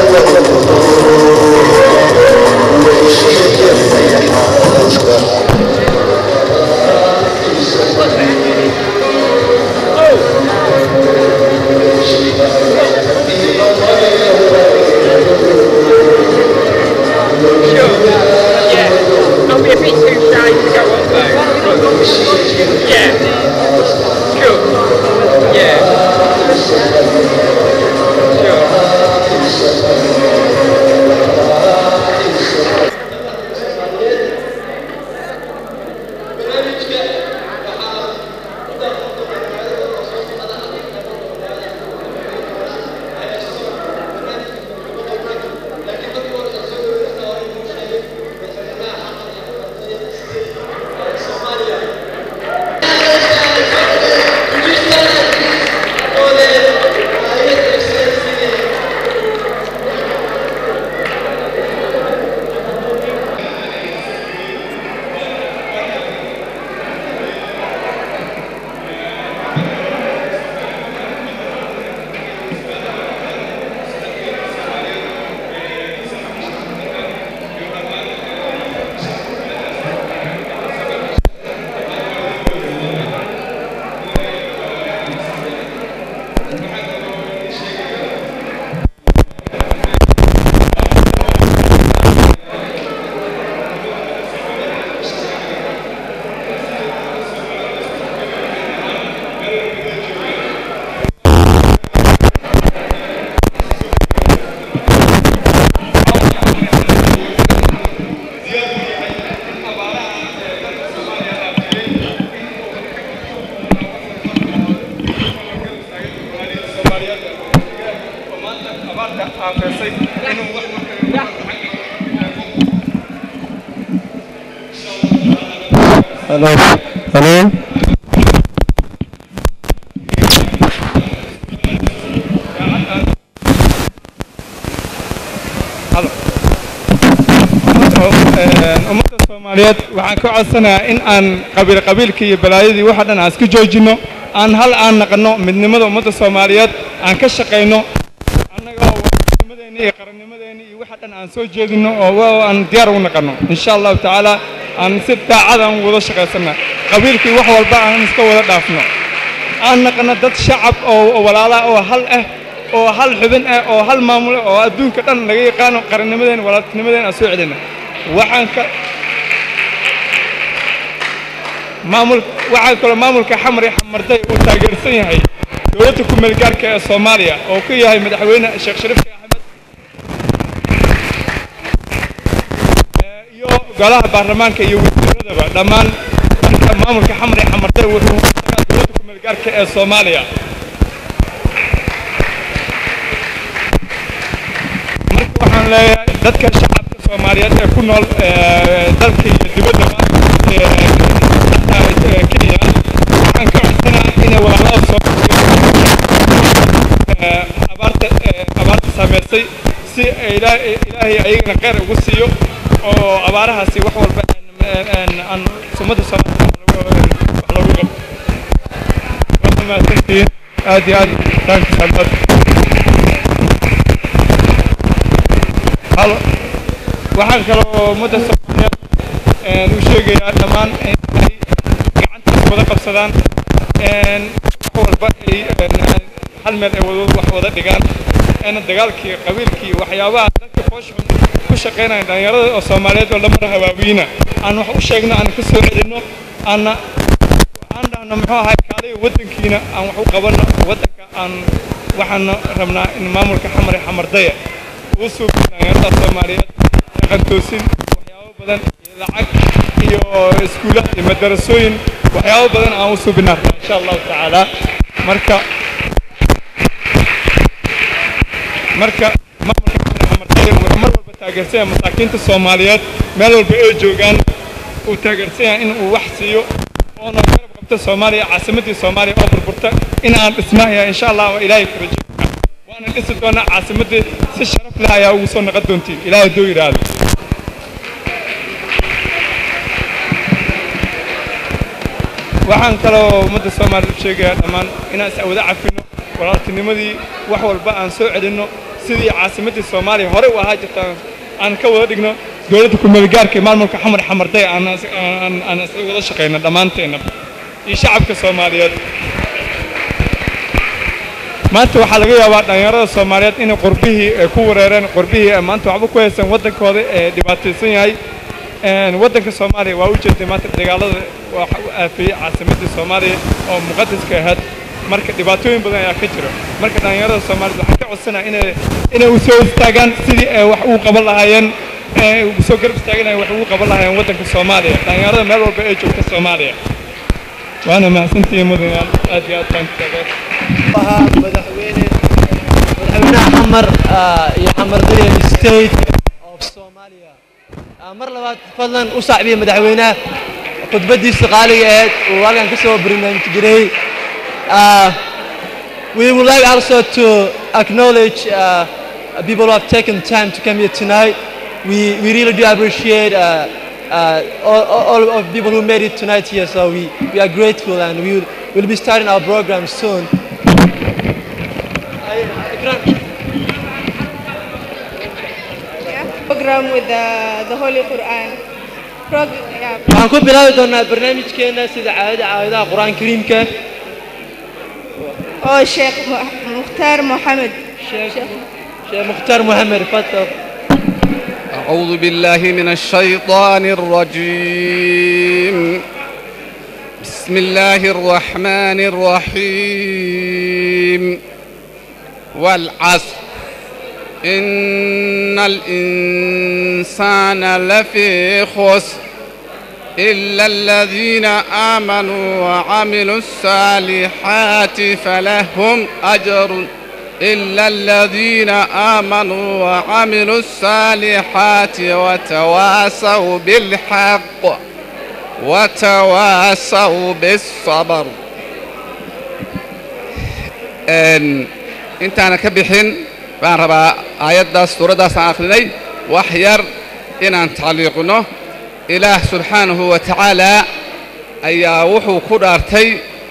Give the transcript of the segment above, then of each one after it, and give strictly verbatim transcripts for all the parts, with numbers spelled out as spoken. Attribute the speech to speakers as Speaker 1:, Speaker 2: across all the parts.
Speaker 1: Hello. Hello.
Speaker 2: Hello. ummadda Soomaaliyeed waxaan ka codsanayaa in aan qabiil qabiilkii iyo balaayadii waxa dhan aan iska joojino aan hal aan naqno midnimada ummadda Soomaaliyeed aan ka shaqeyno annaga oo midnimadeena iyo qarannimadeena iyo waxa dhan aan soo jeedino oo aan diyaar u naqno insha Allah ta'ala aan si daacad aan wada shaqeysana qabiilkii wax walba aan iska wada dhaafno aan naqno dad shacab oo walaala oo hal ah oo hal xubin ah oo hal maamul oo adduunka dhan laga yaqaan qarannimadeena walaaltinimadeena soo celina waxaan ka maamul waxa kale maamulka xamri xamarday uu taageersan yahay dawladda ku meel gaarka ee Soomaaliya oo ku yahay madaxweyne Sheekh Shariif Axmed iyo golaha baarlamaanka iyo wasiiradaba dhamaan maamulka xamri xamarday wuxuu dawladda ku meel gaarka ee Soomaaliya marka waxaan leeyahay dadka shacabka Soomaaliyeed ee ku nool dalka iyo dibadda Kenya waxaan ka codsanayaa inay walaalaha Soomaaliyeed abaarta abaarta saameysay si ilaahay ilaahay ayagana qeyr ugu siiyo oo abaarahaasi wax walba aan ummadda Soomaaliyeed wax loogu qabto waxaan mahadsantihiin aad iyo aad thanks so much halo waxaan kaloo ummadda Soomaaliyeed u sheegayaa dhammaan inay gacanta wada qabsadaan een walba ay hal meel ay wada wax wada dhigaan in dagaalkii qabiilkii waxyaabaha dadka fooshxun ku shaqeynaya dhalinyarada oo Soomaaliyeed oo lama hawaabina aan wax u sheegno aan ka soo celino aan aan dhahno muxuu ahay kaalay wadankiina aan wax u qabano wadanka aan waxaan rabnaa in maamulka xamri xamardaya uu soo dhalinyarada Soomaaliyeed dhaqan toosin waxyaabo badan lacag iyo iskuulaha iyo madarasooyin waxyaabo badan aan u suubinaa insha Allah ta'ala marka marka maamulka xamartay wuxuu mar walba taageersan masaakiinta Soomaaliyeed meel walba ay joogaan uu taageersan in uu wax siiyo oo na garab qabto Soomaaliya caasimadii Soomaaliya oo burburta in aan dhismaaya insha Allah wa ilaahay ku rajo waana dhisi doona caasimadii si sharaf leh ayaa ugu soo noqon doontiin ilaahay doo yiraahdo waxaan kaloo ummadda Soomaaliyeed sheegaya dhamaan inaan is wada cafino walaaltinimadii wax walba aan soo celino sidii caasimadii Soomaaliya hore u ahaa jirta aan ka wada dhigno dawladda ku meel gaarka maamulka xamar xamarday aan aan aan wada shaqeyno dhamaanteena iyo shacabka Soomaaliyeed maanta waxa laga yaabaa dhalinyarada Soomaaliyeed in qurbihii ku wareereen qurbihii maanta waxba ku haysan wadankooda ee dhibaataysan yahay een wadanka Soomaaliya waa u jeeday maanta dagaalada waxa uu aafiyay caasimadda Soomaaliya oo muqaddaska ahayd marka dhibaatooyin badan ayaa ka jira marka dhalinyarada Soomaaliyeed waxa ka codsanaa inay inay u soo istaagaan sidii ay wax u qaban lahaayeen ee u soo garab istaaganayaan wax u qaban lahaayeen wadanka Soomaaliya dhalinyarada meel walba ay joogto Soomaaliya waana mahadsantihiin mudanayaal aad iyo aad baan
Speaker 3: madaxweyne madaxweynaha xamar iyo xamardariya state of Soomaaliya mar labaad fadlan u saaxiibay madaxweynaha khudbadiisa qaaliga ah oo halkan ka soo barnaamij jiray we would like also to acknowledge uh, people who have taken time to come here tonight. We we really do appreciate uh, uh, all, all of people who made it tonight here. So we, we are grateful, and we will we'll be starting our program soon.
Speaker 4: Program with the the Holy Quran.
Speaker 3: waxaan ku bilaabi doonaa barnaamijkeena sida caadada caadada Qur'aan Kariimka
Speaker 4: oo Sheekh Mukhtar Mohammed
Speaker 3: Sheekh Mukhtar Mohammed تفضل.
Speaker 5: أعوذ بالله من الشيطان الرجيم بسم الله الرحمن الرحيم والعصر إن الإنسان لفي خسر إلا الذين آمنوا وعملوا الصالحات فلهم أجر إلا الذين آمنوا وعملوا الصالحات وتواصوا بالحق وتواصوا بالصبر. إن أنت أنا كبحين بان ربا آيات دا سورة دا سآخريني وحير إن أن تعليقنا إله سبحانه وتعالى أي وحو قدرتي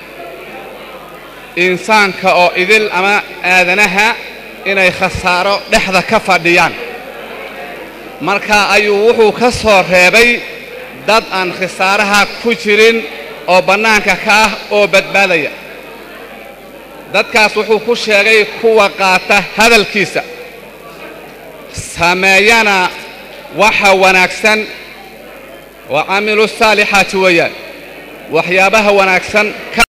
Speaker 5: إنسان كأو إذل أما آذنها إن يخسارو لحظة كفر ديان مركا أي وحو كسر هيبي داد أن خسارها كجرين أو بنانك كاه أو بدبالية dadkaas wuxuu ku sheegay kuwa qaata hadalkiisa sameeyana waxa wanaagsan wa amilu saalihaati wayaan waxyaabaha wanaagsan